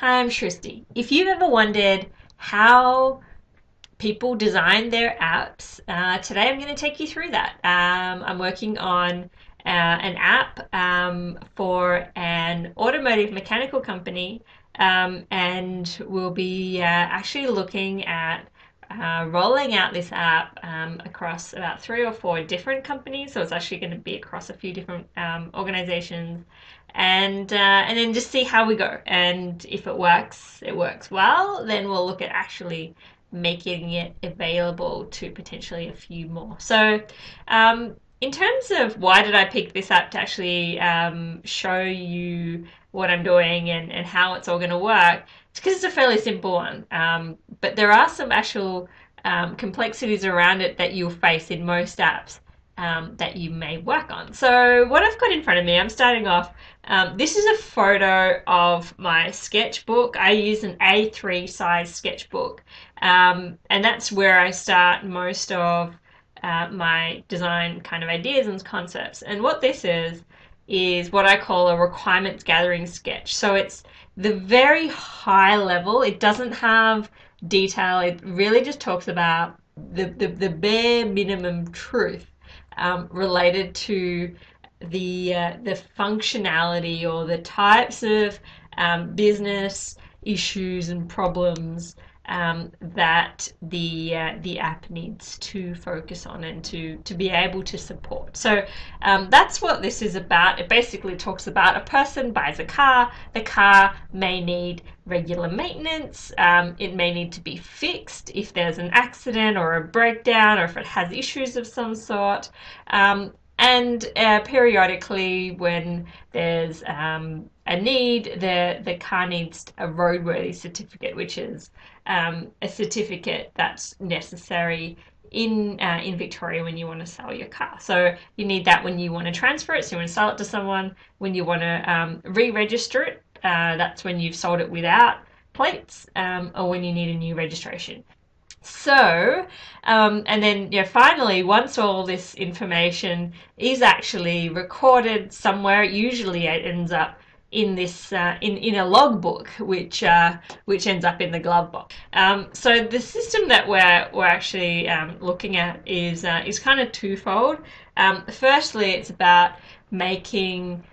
Hi, I'm Shristi. If you've ever wondered how people design their apps, today I'm going to take you through that. I'm working on an app for an automotive mechanical company, and we'll be actually looking at rolling out this app across about 3 or 4 different companies. So it's actually going to be across a few different organizations, and then just see how we go. And if it works well. Then we'll look at actually making it available to potentially a few more. So, in terms of why did I pick this app to actually show you what I'm doing and how it's all going to work, it's because it's a fairly simple one. But there are some actual complexities around it that you'll face in most apps that you may work on. So what I've got in front of me, I'm starting off. This is a photo of my sketchbook. I use an A3 size sketchbook, and that's where I start most of my design kind of ideas and concepts. And what this is what I call a requirements gathering sketch. So it's the very high level. It doesn't have detail. It really just talks about the bare minimum truth related to the functionality or the types of business issues and problems that the app needs to focus on and to be able to support. So that's what this is about. It basically talks about a person buys a car. The car may need regular maintenance. It may need to be fixed if there's an accident or a breakdown, or if it has issues of some sort. And periodically, when there's a need, the car needs a roadworthy certificate, which is a certificate that's necessary in Victoria when you want to sell your car. So you need that when you want to transfer it, so you want to sell it to someone. When you want to re-register it, that's when you've sold it without plates, or when you need a new registration. So, and then finally, once all this information is actually recorded somewhere, usually it ends up in this in a logbook, which ends up in the glove box. So the system that we're actually looking at is kind of twofold. Firstly, it's about making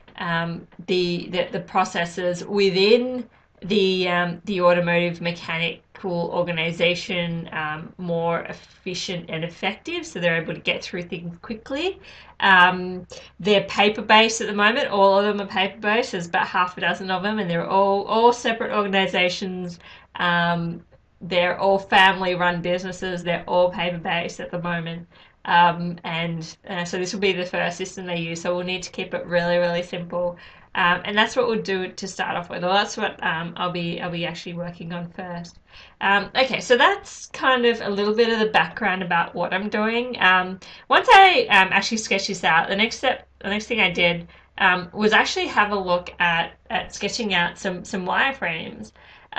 the processes within the automotive mechanical organization more efficient and effective, so they're able to get through things quickly. They're paper-based at the moment. All of them are paper-based. There's about half a dozen of them, and they're all separate organizations. They're all family-run businesses. They're all paper-based at the moment. So this will be the first system they use, so we'll need to keep it really, really simple. And that's what we'll do to start off with, or that's what I'll be actually working on first. Okay, so that's kind of a little bit of the background about what I'm doing. Once I actually sketched this out, the next thing I did was actually have a look at sketching out some wireframes.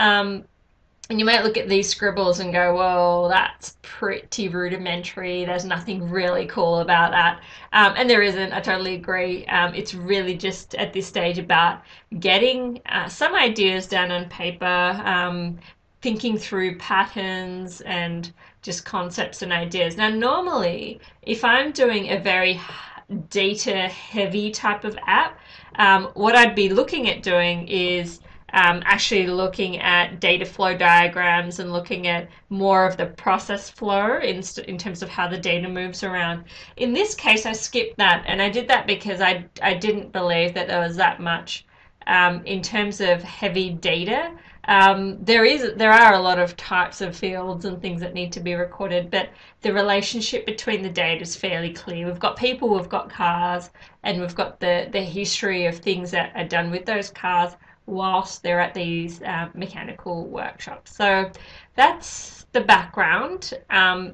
And you might look at these scribbles and go, well, that's pretty rudimentary. There's nothing really cool about that. And there isn't. I totally agree. It's really just at this stage about getting some ideas down on paper, thinking through patterns and just concepts and ideas. Now, normally, if I'm doing a very data heavy type of app, what I'd be looking at doing is actually looking at data flow diagrams and looking at more of the process flow in terms of how the data moves around. In this case, I skipped that, and I did that because I didn't believe that there was that much in terms of heavy data. There are a lot of types of fields and things that need to be recorded, but the relationship between the data is fairly clear. We've got people, we've got cars, and we've got the history of things that are done with those cars whilst they're at these mechanical workshops. So that's the background, and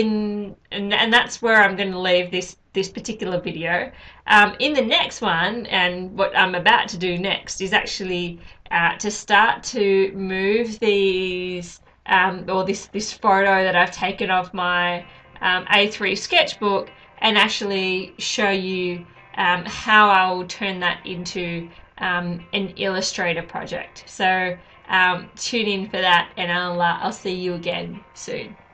that's where I'm going to leave this particular video. In the next one, and what I'm about to do next is actually to start to move these or this photo that I've taken of my A3 sketchbook, and actually show you how I will turn that into an Illustrator project. So tune in for that, and I'll see you again soon.